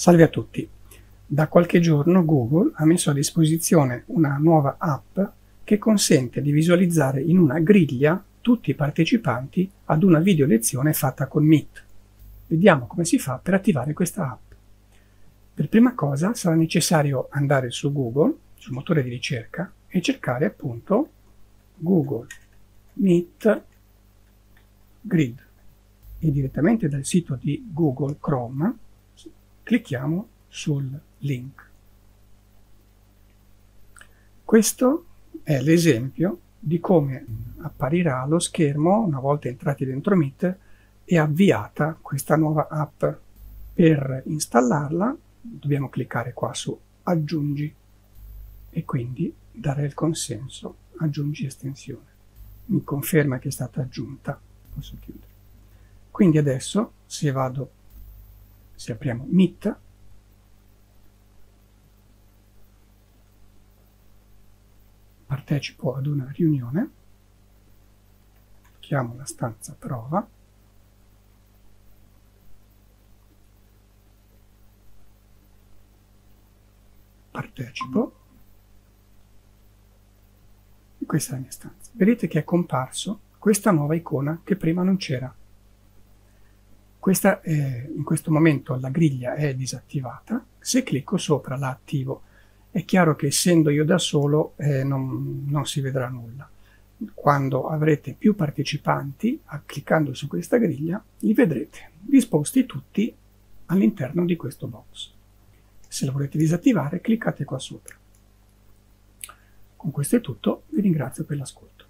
Salve a tutti! Da qualche giorno Google ha messo a disposizione una nuova app che consente di visualizzare in una griglia tutti i partecipanti ad una video lezione fatta con Meet. Vediamo come si fa per attivare questa app. Per prima cosa sarà necessario andare su Google, sul motore di ricerca, e cercare appunto Google Meet Grid. E direttamente dal sito di Google Chrome clicchiamo sul link. Questo è l'esempio di come apparirà allo schermo una volta entrati dentro Meet e avviata questa nuova app. Per installarla dobbiamo cliccare qua su aggiungi e quindi dare il consenso aggiungi estensione. Mi conferma che è stata aggiunta, posso chiudere. Quindi adesso se apriamo Meet, partecipo ad una riunione, chiamo la stanza prova, partecipo, e questa è la mia stanza. Vedete che è comparso questa nuova icona che prima non c'era. In questo momento la griglia è disattivata, se clicco sopra la attivo. È chiaro che essendo io da solo non si vedrà nulla. Quando avrete più partecipanti, cliccando su questa griglia, li vedrete disposti tutti all'interno di questo box. Se lo volete disattivare, cliccate qua sopra. Con questo è tutto, vi ringrazio per l'ascolto.